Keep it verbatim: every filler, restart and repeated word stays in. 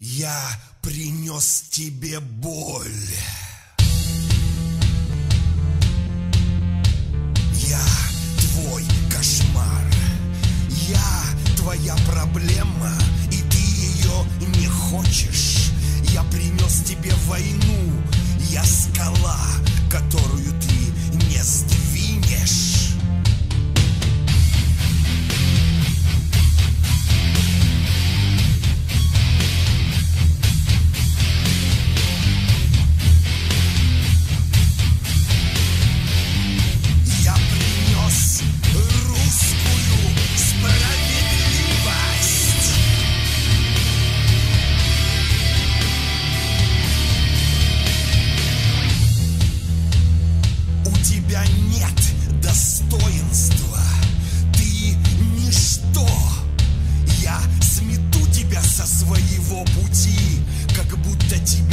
Я принес тебе боль. Я твой кошмар. Я твоя проблема, и ты ее не хочешь. Я принес тебе войну. Я скала, которую ты не сдвинешь. У тебя нет достоинства, ты ничто. Я смету тебя со своего пути, как будто тебя